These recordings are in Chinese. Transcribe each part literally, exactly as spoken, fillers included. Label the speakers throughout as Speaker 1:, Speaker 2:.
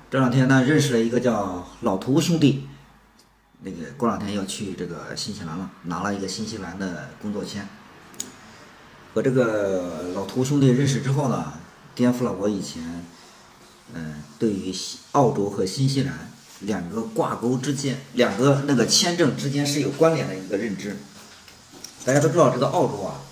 Speaker 1: 这两天呢，认识了一个叫老图兄弟，那个过两天要去这个新西兰了，拿了一个新西兰的工作签。和这个老图兄弟认识之后呢，颠覆了我以前，嗯、呃，对于澳洲和新西兰两个挂钩之间，两个那个签证之间是有关联的一个认知。大家都知道，这个澳洲啊，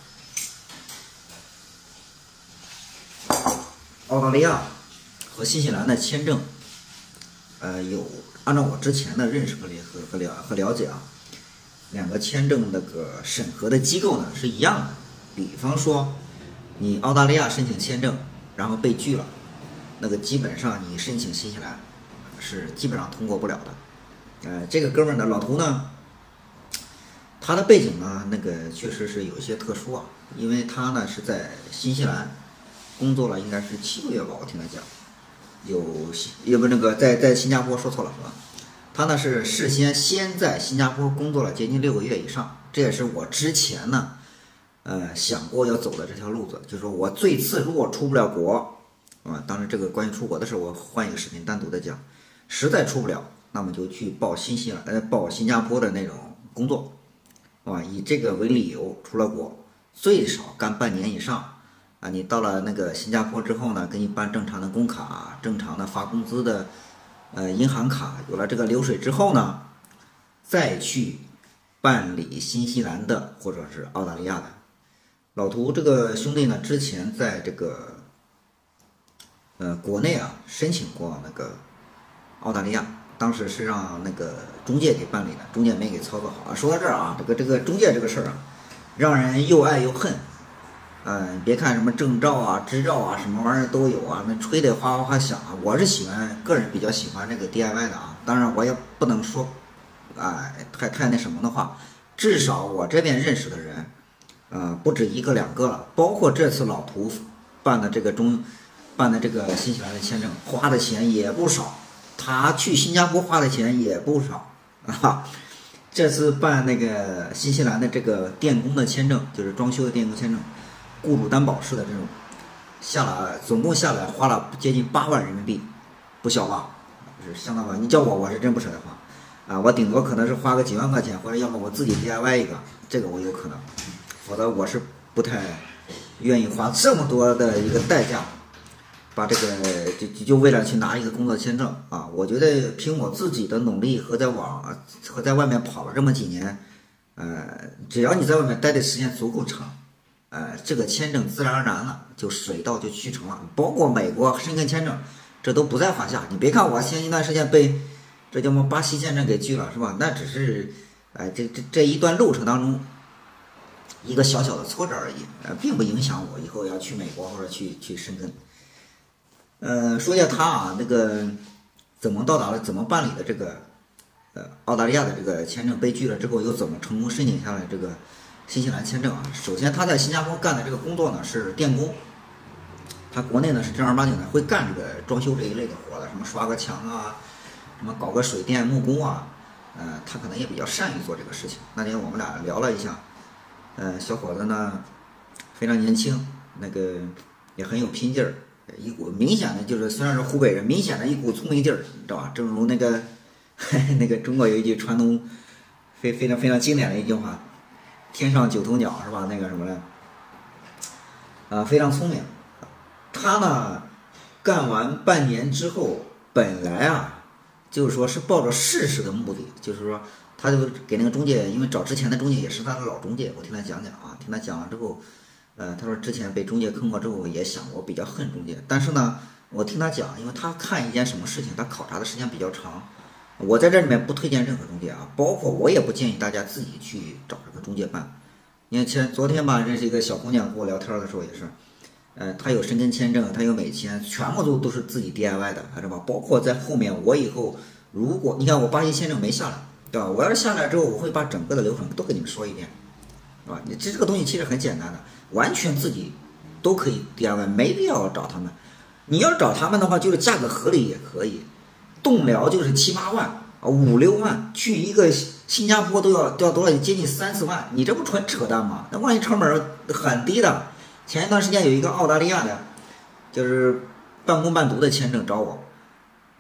Speaker 1: 澳大利亚和新西兰的签证。呃，有按照我之前的认识和和和了和了解啊，两个签证那个审核的机构呢是一样的。比方说，你澳大利亚申请签证，然后被拒了，那个基本上你申请新西兰是基本上通过不了的。呃，这个哥们儿呢，老图呢，他的背景呢，那个确实是有一些特殊啊，因为他呢是在新西兰工作了，应该是七个月吧，我听他讲。有有不那个在在新加坡说错了是吧？他呢是事先先在新加坡工作了接近六个月以上，这也是我之前呢，呃想过要走的这条路子，就是说我最次如果出不了国，啊，当然这个关于出国的事我换一个视频单独的讲，实在出不了，那么就去报新西兰呃报新加坡的那种工作，啊，以这个为理由出了国，最少干半年以上。啊，你到了那个新加坡之后呢，给你办正常的工卡，正常的发工资的，呃，银行卡，有了这个流水之后呢，再去办理新西兰的或者是澳大利亚的。老图这个兄弟呢，之前在这个，呃，国内啊申请过那个澳大利亚，当时是让那个中介给办理的，中介没给操作好啊。说到这儿啊，这个这个中介这个事儿啊，让人又爱又恨。嗯，别看什么证照啊、执照啊，什么玩意儿都有啊，那吹得哗哗哗响啊。我是喜欢，个人比较喜欢这个 D I Y 的啊。当然，我也不能说，哎，太太那什么的话，至少我这边认识的人，呃，不止一个两个了。包括这次老图办的这个中，办的这个新西兰的签证，花的钱也不少。他去新加坡花的钱也不少啊。这次办那个新西兰的这个电工的签证，就是装修的电工签证。雇主担保式的这种，下来总共下来花了接近八万人民币，不小吧？是相当吧？你叫我，我是真不舍得花，啊，我顶多可能是花个几万块钱，或者要么我自己 D I Y 一个，这个我有可能，否则我是不太愿意花这么多的一个代价，把这个就就为了去拿一个工作签证啊！我觉得凭我自己的努力和在网和在外面跑了这么几年，呃，只要你在外面待的时间足够长。呃，这个签证自然而然了，就水到就渠成了。包括美国申根签证，这都不在话下。你别看我前一段时间被这叫什么巴西签证给拒了，是吧？那只是，哎、呃，这这这一段路程当中一个小小的挫折而已，呃，并不影响我以后要去美国或者去去申根。呃，说一下他啊，那个怎么到达了，怎么办理的这个呃澳大利亚的这个签证被拒了之后，又怎么成功申请下来这个。新西兰签证啊，首先他在新加坡干的这个工作呢是电工，他国内呢是正儿八经的会干这个装修这一类的活的，什么刷个墙啊，什么搞个水电木工啊，呃，他可能也比较善于做这个事情。那天我们俩聊了一下，呃，小伙子呢非常年轻，那个也很有拼劲儿，一股明显的就是虽然是湖北人，明显的一股聪明劲儿，你知道吧？正如那个那个中国有一句传统非非常非常经典的一句话。天上九头鸟是吧？那个什么呢？啊，非常聪明。他呢，干完半年之后，本来啊，就是说是抱着试试的目的，就是说，他就给那个中介，因为找之前的中介也是他的老中介，我听他讲讲啊，听他讲了之后，呃，他说之前被中介坑过之后，也想过比较恨中介，但是呢，我听他讲，因为他看一件什么事情，他考察的时间比较长。我在这里面不推荐任何中介啊，包括我也不建议大家自己去找这个中介办。你看前昨天吧，认识一个小姑娘跟我聊天的时候也是，呃，她有申根签证，她有美签，全部都都是自己 D I Y 的，知道吧？包括在后面我以后如果你看我巴西签证没下来，对吧？我要是下来之后，我会把整个的流程都给你们说一遍，是吧？你这这个东西其实很简单的，完全自己都可以 D I Y， 没必要找他们。你要找他们的话，就是价格合理也可以。动疗就是七八万啊，五六万，去一个新加坡都要都要多少？接近三四万，你这不纯扯淡吗？那万一成本很低的。前一段时间有一个澳大利亚的，就是半工半读的签证找我，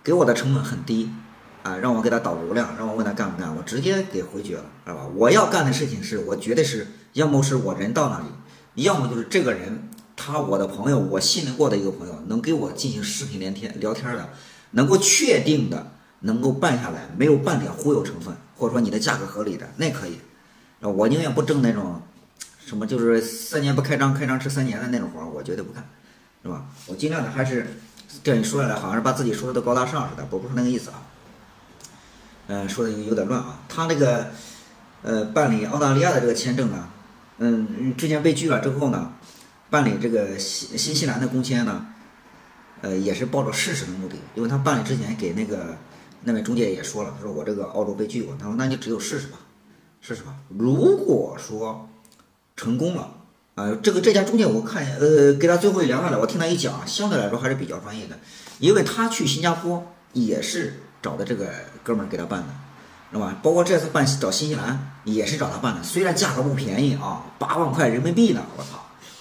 Speaker 1: 给我的成本很低，啊，让我给他导流量，让我问他干不干，我直接给回绝了，知道吧？我要干的事情是我觉得是，要么是我人到那里，要么就是这个人他我的朋友，我信任过的一个朋友，能给我进行视频连天聊天的，能够确定的能够办下来，没有半点忽悠成分，或者说你的价格合理的，那可以。我宁愿不挣那种什么就是三年不开张，开张吃三年的那种活，我绝对不干，是吧？我尽量的还是这样说下来，好像是把自己说的都高大上似的，不不是那个意思啊。嗯、呃，说的有点乱啊。他那个呃办理澳大利亚的这个签证呢，嗯，之前被拒了之后呢，办理这个新新西兰的工签呢，呃，也是抱着试试的目的，因为他办理之前给那个那位中介也说了，他说我这个澳洲被拒过，他说那你只有试试吧，试试吧。如果说成功了，啊、呃，这个这家中介我看呃给他最后聊下来，我听他一讲，相对来说还是比较专业的，因为他去新加坡也是找的这个哥们儿给他办的，是吧？包括这次办找新西兰也是找他办的，虽然价格不便宜啊，八万块人民币呢，我操。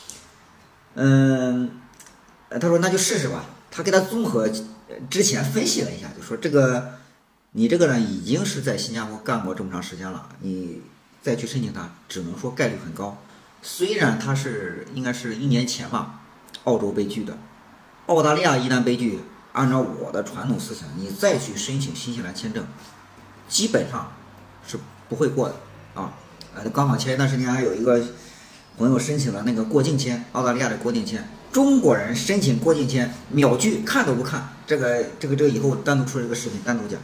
Speaker 1: 嗯，他说那就试试吧。他给他综合之前分析了一下，就说这个你这个呢已经是在新加坡干过这么长时间了，你再去申请它，只能说概率很高。虽然他是应该是一年前吧，澳洲被拒的，澳大利亚一旦被拒，按照我的传统思想，你再去申请新西兰签证，基本上是不会过的啊。呃，刚好前一段时间还有一个朋友申请了那个过境签，澳大利亚的过境签，中国人申请过境签秒拒，看都不看。这个这个这个以后单独出这个视频单独讲。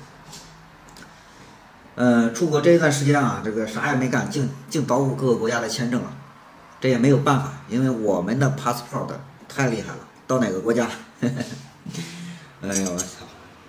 Speaker 1: 呃，出国这一段时间啊，这个啥也没干，净净捣鼓各个国家的签证了，这也没有办法，因为我们的 passport 太厉害了，到哪个国家，呵呵哎呦我操，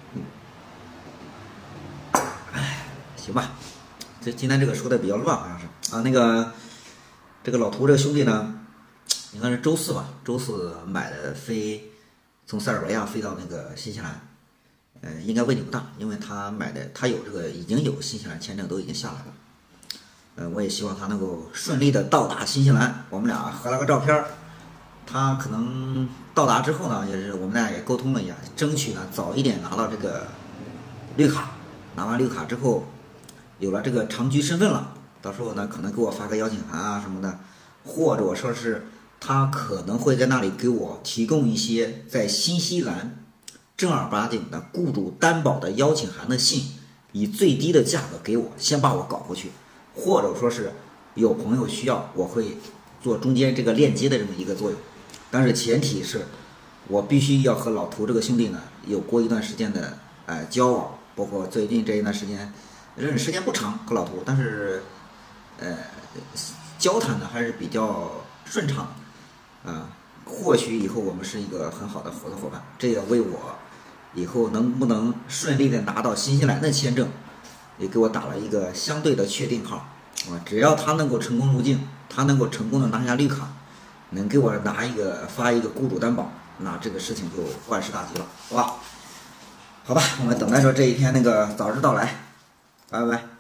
Speaker 1: 哎，行吧，这今天这个说的比较乱，好像是啊，那个这个老图这个兄弟呢，应该是周四吧，周四买的飞，从塞尔维亚飞到那个新西兰。呃，应该问题不大，因为他买的他有这个已经有新西兰签证都已经下来了。呃，我也希望他能够顺利的到达新西兰。我们俩合了个照片，他可能到达之后呢，也是我们俩也沟通了一下，争取呢早一点拿到这个绿卡。拿完绿卡之后，有了这个长居身份了，到时候呢可能给我发个邀请函啊什么的，或者说是他可能会在那里给我提供一些在新西兰正儿八经的雇主担保的邀请函的信，以最低的价格给我，先把我搞过去，或者说是有朋友需要，我会做中间这个链接的这么一个作用。但是前提是我必须要和老图这个兄弟呢有过一段时间的呃交往，包括最近这一段时间认识时间不长和老图，但是呃交谈呢还是比较顺畅啊、呃。或许以后我们是一个很好的合作伙伴，这也为我以后能不能顺利的拿到新西兰的签证，也给我打了一个相对的确定号啊！只要他能够成功入境，他能够成功的拿下绿卡，能给我拿一个发一个雇主担保，那这个事情就万事大吉了，好吧？好吧，我们等待着这一天那个早日到来，拜拜。